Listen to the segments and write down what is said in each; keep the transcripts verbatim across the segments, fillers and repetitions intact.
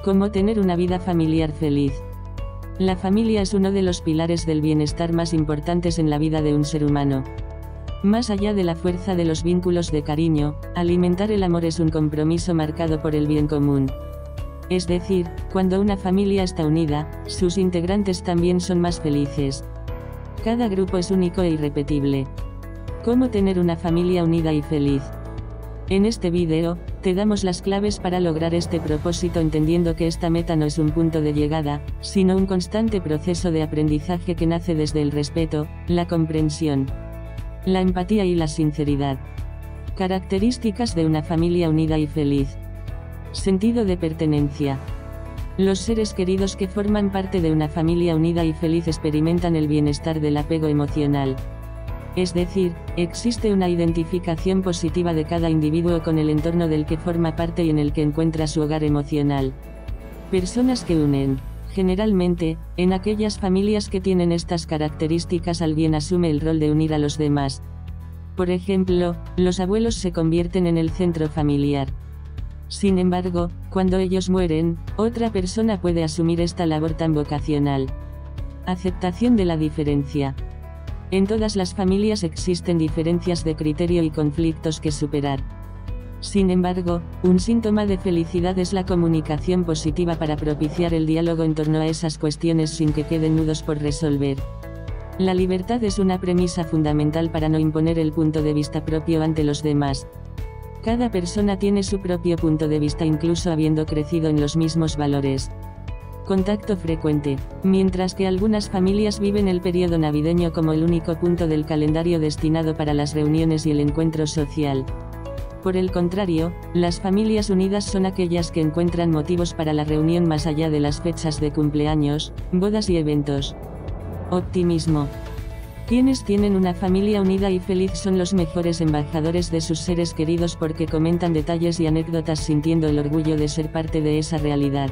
Cómo tener una vida familiar feliz. La familia es uno de los pilares del bienestar más importantes en la vida de un ser humano. Más allá de la fuerza de los vínculos de cariño, alimentar el amor es un compromiso marcado por el bien común. Es decir, cuando una familia está unida, sus integrantes también son más felices. Cada grupo es único e irrepetible. ¿Cómo tener una familia unida y feliz? En este vídeo, te damos las claves para lograr este propósito, entendiendo que esta meta no es un punto de llegada, sino un constante proceso de aprendizaje que nace desde el respeto, la comprensión, la empatía y la sinceridad. Características de una familia unida y feliz. Sentido de pertenencia. Los seres queridos que forman parte de una familia unida y feliz experimentan el bienestar del apego emocional. Es decir, existe una identificación positiva de cada individuo con el entorno del que forma parte y en el que encuentra su hogar emocional. Personas que unen. Generalmente, en aquellas familias que tienen estas características, alguien asume el rol de unir a los demás. Por ejemplo, los abuelos se convierten en el centro familiar. Sin embargo, cuando ellos mueren, otra persona puede asumir esta labor tan vocacional. Aceptación de la diferencia. En todas las familias existen diferencias de criterio y conflictos que superar. Sin embargo, un síntoma de felicidad es la comunicación positiva para propiciar el diálogo en torno a esas cuestiones sin que queden nudos por resolver. La libertad es una premisa fundamental para no imponer el punto de vista propio ante los demás. Cada persona tiene su propio punto de vista, incluso habiendo crecido en los mismos valores. Contacto frecuente. Mientras que algunas familias viven el periodo navideño como el único punto del calendario destinado para las reuniones y el encuentro social. Por el contrario, las familias unidas son aquellas que encuentran motivos para la reunión más allá de las fechas de cumpleaños, bodas y eventos. Optimismo. Quienes tienen una familia unida y feliz son los mejores embajadores de sus seres queridos porque comentan detalles y anécdotas sintiendo el orgullo de ser parte de esa realidad.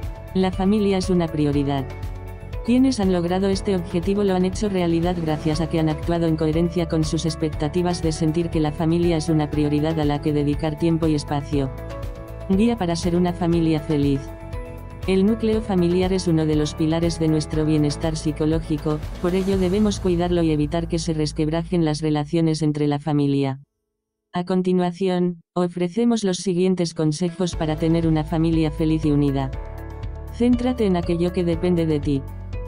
La familia es una prioridad. Quienes han logrado este objetivo lo han hecho realidad gracias a que han actuado en coherencia con sus expectativas de sentir que la familia es una prioridad a la que dedicar tiempo y espacio. Guía para ser una familia feliz. El núcleo familiar es uno de los pilares de nuestro bienestar psicológico, por ello debemos cuidarlo y evitar que se resquebrajen las relaciones entre la familia. A continuación, ofrecemos los siguientes consejos para tener una familia feliz y unida. Céntrate en aquello que depende de ti.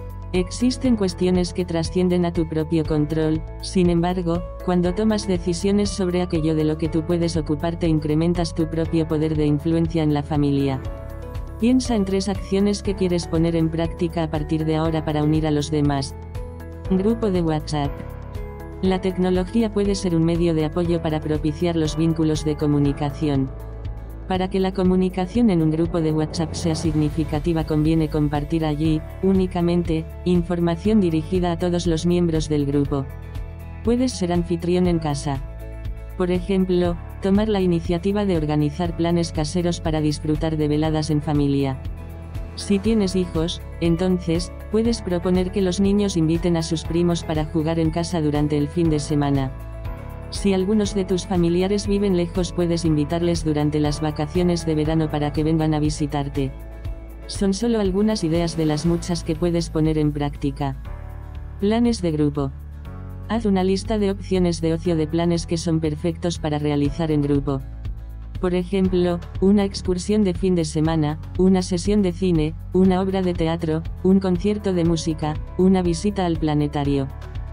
Existen cuestiones que trascienden a tu propio control, sin embargo, cuando tomas decisiones sobre aquello de lo que tú puedes ocuparte, incrementas tu propio poder de influencia en la familia. Piensa en tres acciones que quieres poner en práctica a partir de ahora para unir a los demás. Grupo de WhatsApp. La tecnología puede ser un medio de apoyo para propiciar los vínculos de comunicación. Para que la comunicación en un grupo de WhatsApp sea significativa, conviene compartir allí, únicamente, información dirigida a todos los miembros del grupo. Puedes ser anfitrión en casa. Por ejemplo, tomar la iniciativa de organizar planes caseros para disfrutar de veladas en familia. Si tienes hijos, entonces, puedes proponer que los niños inviten a sus primos para jugar en casa durante el fin de semana. Si algunos de tus familiares viven lejos, puedes invitarles durante las vacaciones de verano para que vengan a visitarte. Son solo algunas ideas de las muchas que puedes poner en práctica. Planes de grupo. Haz una lista de opciones de ocio de planes que son perfectos para realizar en grupo. Por ejemplo, una excursión de fin de semana, una sesión de cine, una obra de teatro, un concierto de música, una visita al planetario.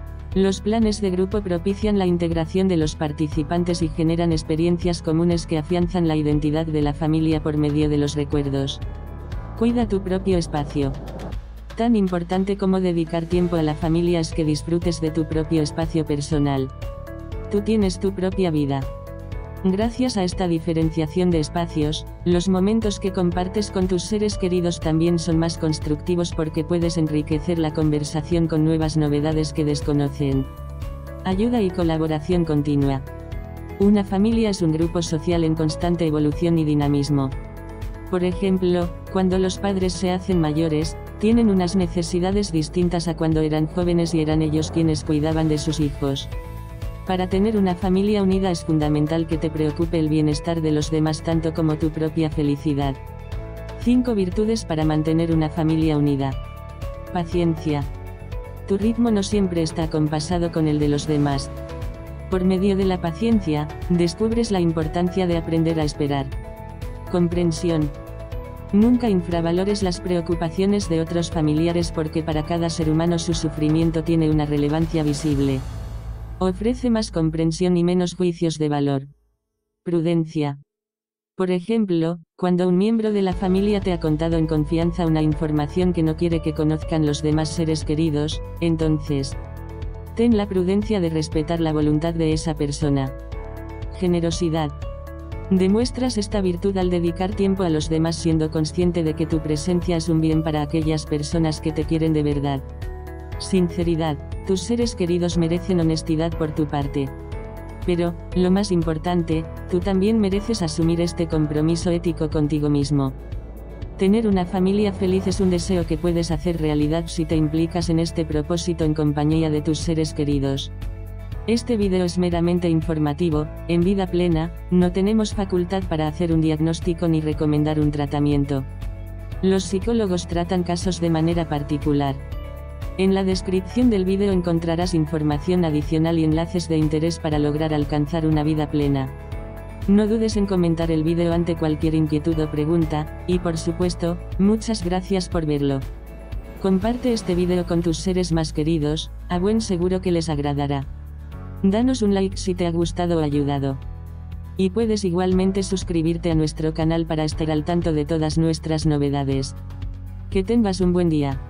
Los planes de grupo propician la integración de los participantes y generan experiencias comunes que afianzan la identidad de la familia por medio de los recuerdos. Cuida tu propio espacio. Tan importante como dedicar tiempo a la familia es que disfrutes de tu propio espacio personal. Tú tienes tu propia vida. Gracias a esta diferenciación de espacios, los momentos que compartes con tus seres queridos también son más constructivos porque puedes enriquecer la conversación con nuevas novedades que desconocen. Ayuda y colaboración continua. Una familia es un grupo social en constante evolución y dinamismo. Por ejemplo, cuando los padres se hacen mayores, tienen unas necesidades distintas a cuando eran jóvenes y eran ellos quienes cuidaban de sus hijos. Para tener una familia unida es fundamental que te preocupe el bienestar de los demás tanto como tu propia felicidad. cinco virtudes para mantener una familia unida. Paciencia. Tu ritmo no siempre está acompasado con el de los demás. Por medio de la paciencia, descubres la importancia de aprender a esperar. Comprensión. Nunca infravalores las preocupaciones de otros familiares porque para cada ser humano su sufrimiento tiene una relevancia visible. Ofrece más comprensión y menos juicios de valor. Prudencia. Por ejemplo, cuando un miembro de la familia te ha contado en confianza una información que no quiere que conozcan los demás seres queridos, entonces, ten la prudencia de respetar la voluntad de esa persona. Generosidad. Demuestras esta virtud al dedicar tiempo a los demás siendo consciente de que tu presencia es un bien para aquellas personas que te quieren de verdad. Sinceridad. Tus seres queridos merecen honestidad por tu parte. Pero, lo más importante, tú también mereces asumir este compromiso ético contigo mismo. Tener una familia feliz es un deseo que puedes hacer realidad si te implicas en este propósito en compañía de tus seres queridos. Este video es meramente informativo. En Vida Plena, no tenemos facultad para hacer un diagnóstico ni recomendar un tratamiento. Los psicólogos tratan casos de manera particular. En la descripción del video encontrarás información adicional y enlaces de interés para lograr alcanzar una vida plena. No dudes en comentar el video ante cualquier inquietud o pregunta, y por supuesto, muchas gracias por verlo. Comparte este video con tus seres más queridos, a buen seguro que les agradará. Danos un like si te ha gustado o ayudado. Y puedes igualmente suscribirte a nuestro canal para estar al tanto de todas nuestras novedades. Que tengas un buen día.